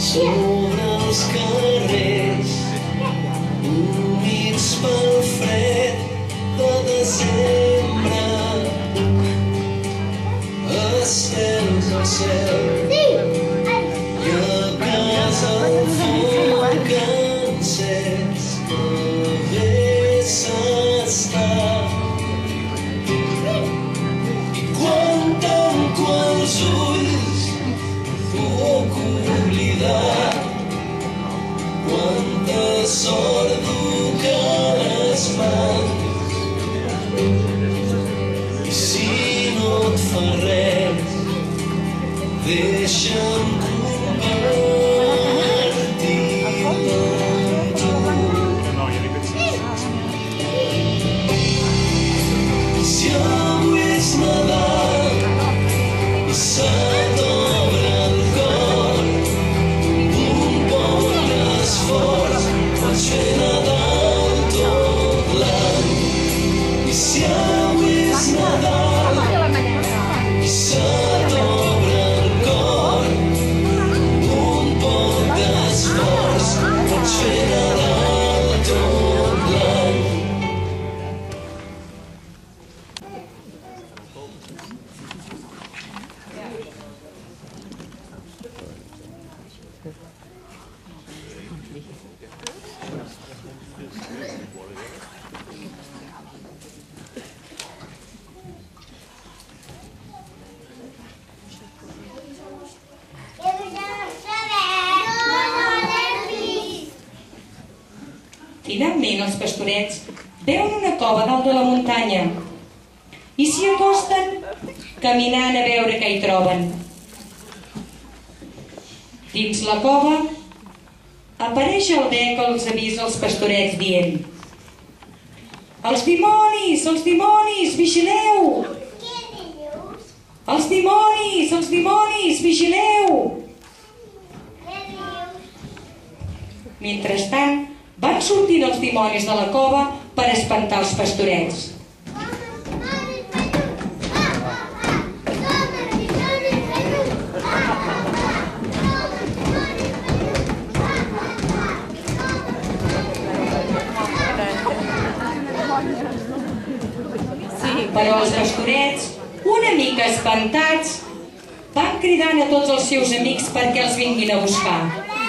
sobre els carrers humits pel fred de desembre, estels al cel i a casa el foc encès que bé s'està. I quan tanco els ulls puc oblidar quanta sort duc a les mans. I si no et fa res, deixa'm compartir-me amb tu. Si avui és Nadal i se t'obre el cor, un bon esforç pots fer Nadal tot l'any. I si avui és Nadal i se t'obre el cor, un poc d'esforç pots fer Nadal tot l'any. Finalment els pastorets veuen una cova dalt de la muntanya i s'hi acosten caminant a veure què hi troben. Dins la cova apareix el bec que els avisa els pastorets dient: els dimonis, vigileu! Els dimonis, vigileu! Mentrestant, van sortint els dimonis de la cova per espantar els pastorets. Però els pastorets, una mica espantats, van cridant a tots els seus amics perquè els vinguin a buscar.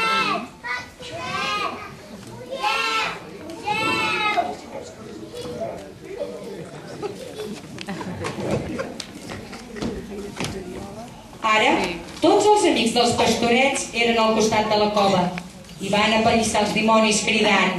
Ara, tots els amics dels pastorets eren al costat de la cova i van apallissar els dimonis cridant: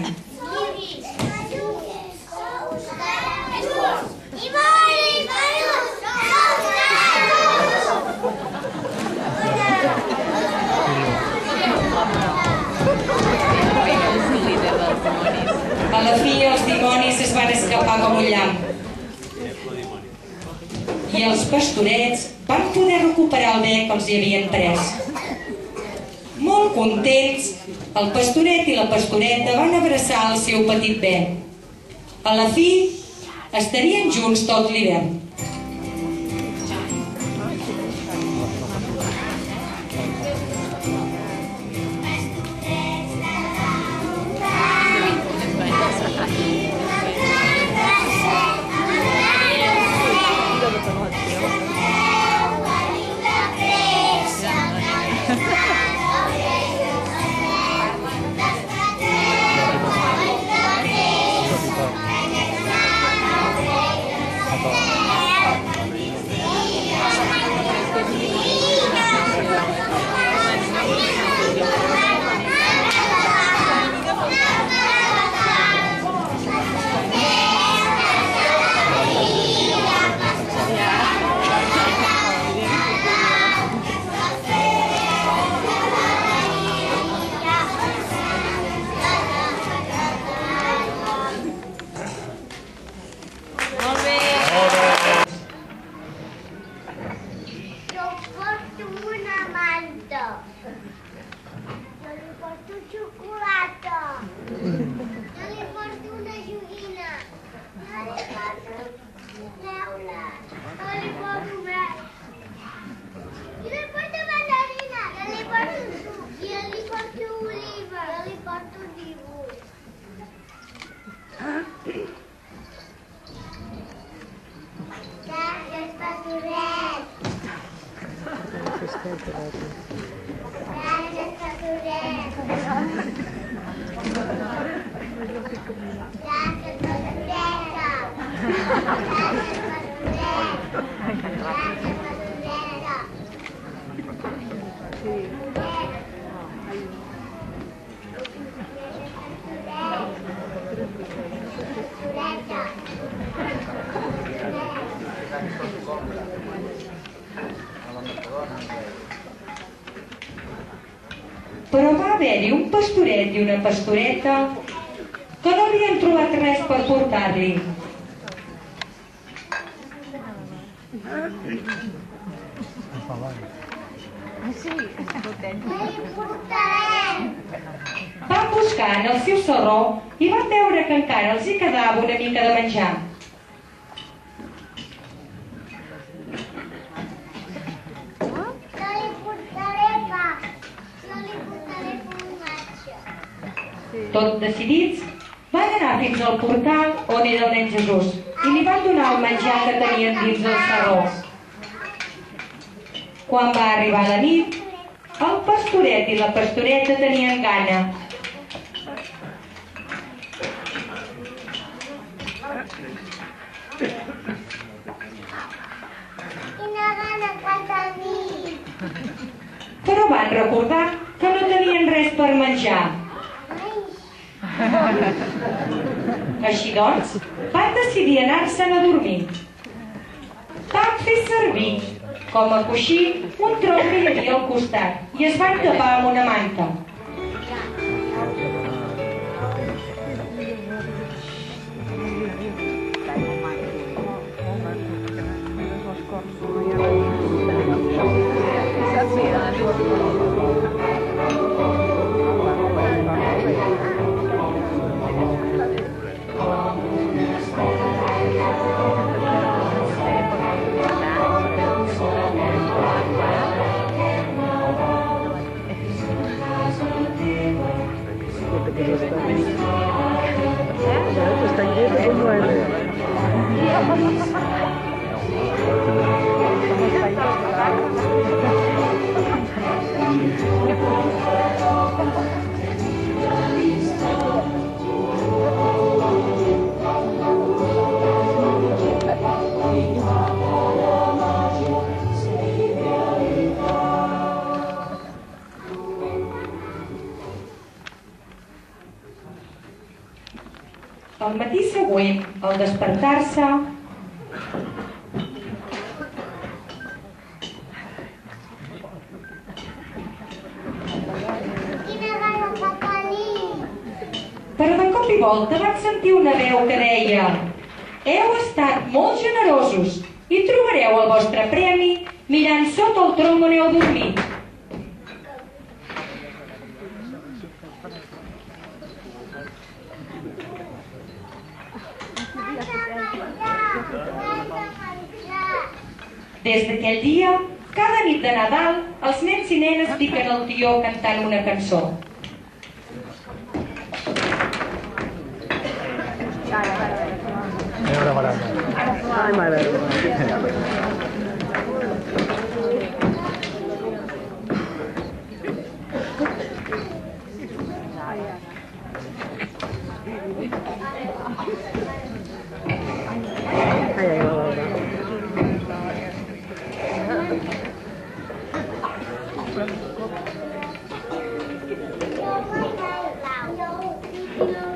a la fi els dimonis es van escapar com un llamp i els pastorets van poder recuperar el bec que els hi havien pres. Molt contents, el pastoret i la pastoreta van abraçar el seu petit bec. A la fi, estarien junts tot l'hivern. Però va haver-hi un pastoret i una pastoreta que no havien trobat res per portar-li. Van buscar en el seu sarró i van veure que encara els hi quedava una mica de menjar. Tot decidits, van anar fins al portal on era el nen Jesús i li van donar el menjar que tenien dins del sarró. Quan va arribar la nit, el pastoret i la pastoreta tenien gana. Però van recordar que no tenien res per menjar. Així doncs, van decidir anar-se'n a dormir. Van fer servir com a coixí un tronc que hi havia al costat i es van tapar amb una manta. Al matí següent, al despertar-se, però de cop i volta van sentir una veu que deia: «Heu estat molt generosos i trobareu el vostre premi mirant sota el tronc on heu dormit». Des d'aquell dia, cada nit de Nadal, els nens i nenes piquen el tió cantant una cançó. Ai, mare. Ai, ai, ai.